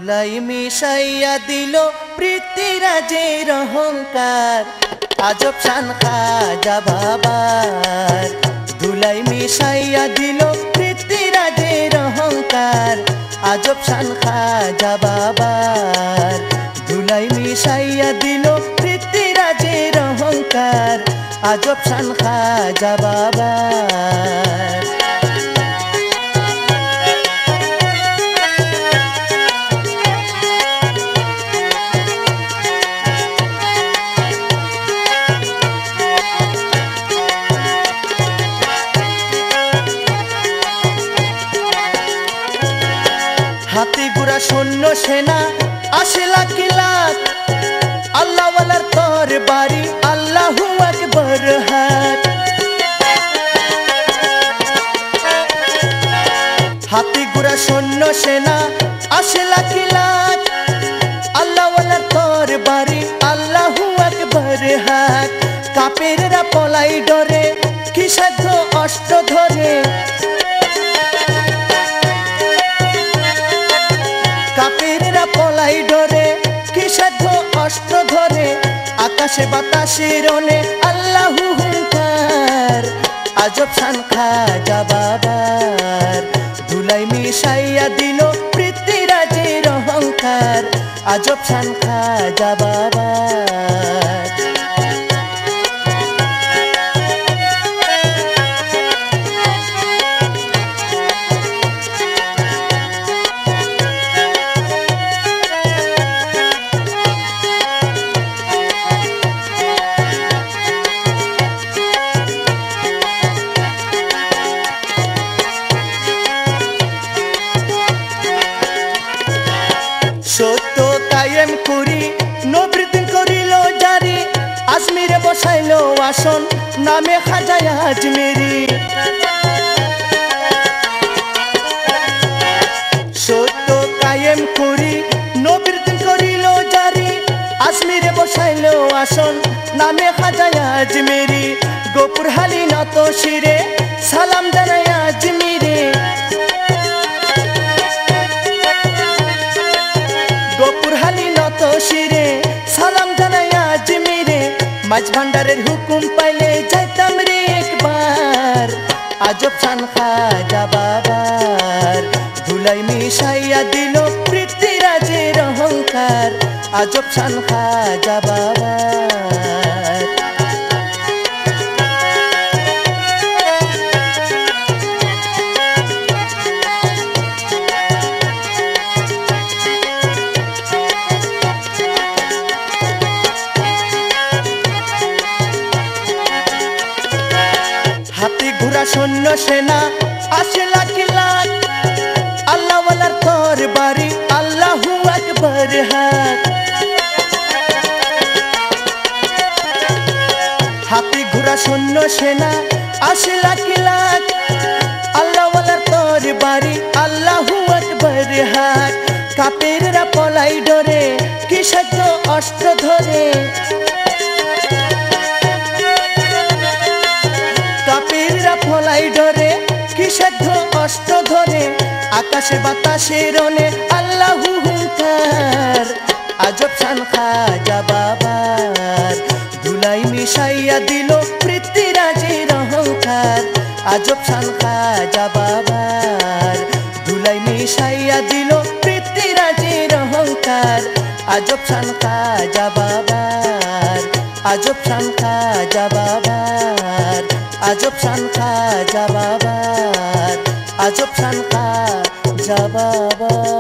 ধুলাই মিশাইয়া দিল পৃথ্বীরাজের অহংকার আজব শান খাজা বাবার ধুলাই মিশাইয়া দিল পৃথ্বীরাজের অহংকার আজব শান খাজা বাবার ধুলাই মিশাইয়া দিল পৃথ্বীরাজের অহংকার আজব শান খাজা বাবার হাতি ঘোড়া সৈন্য সেনা ৮০ লাখ লাখ আল্লাহওয়ালার তরবারি আল্লাহু আকবার হাত হাতি ঘোড়া সৈন্য সেনা ৮০ লাখ লাখ আল্লাহওয়ালার তরবারি আল্লাহু আকবার হাত কাফেররা পলাই ডরে কি সাধ্য অস্ত্র ধরে কাফেররা পলাই ডরে কি সাধ্য অস্ত্র ধরে আকাশে বাতাসে রনে আল্লাহু হুঙ্কার আজব শান খাজা বাবার ধুলাই মিশাইয়া দিল পৃথ্বীরাজের অহংকার আজব শান খাজা বাবার সত্য কায়েম করি নবীর দিন করিল জারি আজমিরে বসাইল আসন নামে খাজা আজমেরি সত্য কায়েম করি নবীর দিন করিল জারি আজমিরে বসাইল আসন নামে খাজা আজমেরি গোপুর হালি নত শিরে সালাম জানাই আজমিরে শিরে সালাম জানাই আজমিরে মাঝ ভান্ডারের হুকুম পাইলে যাইতাম রে একবার আজব শান খাজা বাবার ধুলাই মিশাইয়া দিল পৃথ্বীরাজের অহংকার আজব শান খাজা বাবার হাতি ঘোড়া সৈন্য সেনা ৮০ লাখ লাখ আল্লাহওয়ালার তরবারি আল্লাহু আকবার হাত হাতি ঘোড়া সৈন্য সেনা ৮০ লাখ লাখ আল্লাহওয়ালার তরবারি আল্লাহু আকবার হাত কাফেররা পলাই ডরে কি সাধ্য অস্ত্র ধরে কাফেররা পলাই ডরে কি সাধ্য অস্ত্র ধরে আকাশে বাতাসে রনে আল্লাহু হুঙ্কার আজব শান খাজা বাবার ধুলাই মিশাইয়া দিল পৃথ্বীরাজের অহংকার আজব শান খাজা বাবার ধুলাই মিশাইয়া দিল পৃথ্বীরাজের অহংকার আজব শান খাজা বাবার আজব শান খাজা বাবার আজব শান খাজা বাবার আজব শান খাজা বাবার